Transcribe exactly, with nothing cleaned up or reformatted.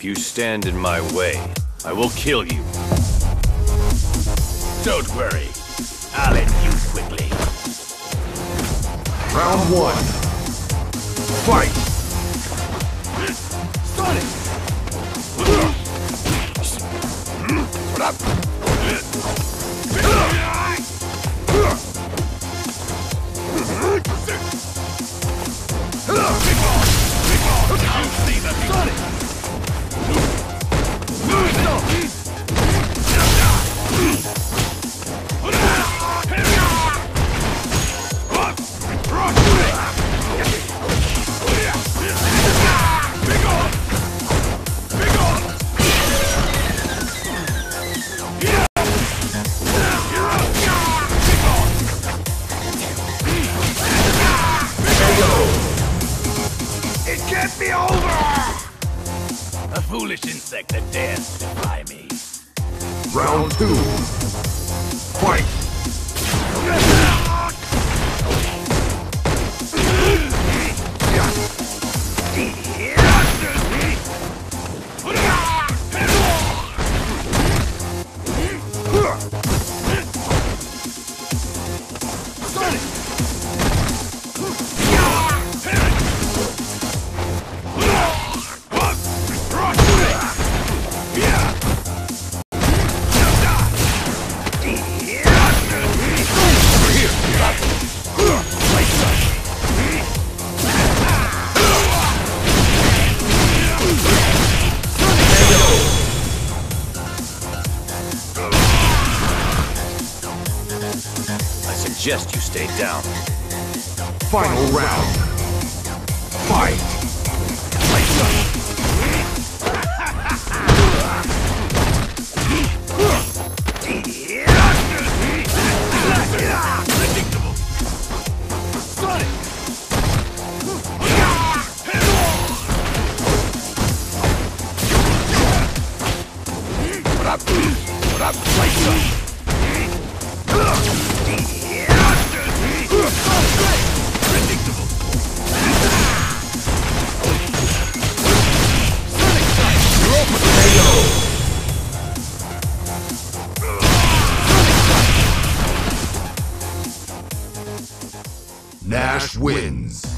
If you stand in my way, I will kill you. Don't worry. I'll end you quickly. Round one. Fight! Sonic! What up? Get me over! A foolish insect that dares to defy me. Round two. Fight! I suggest you stay down. Final round. Fight! Predictable. Sonic! What up? What up? Right. Nash wins.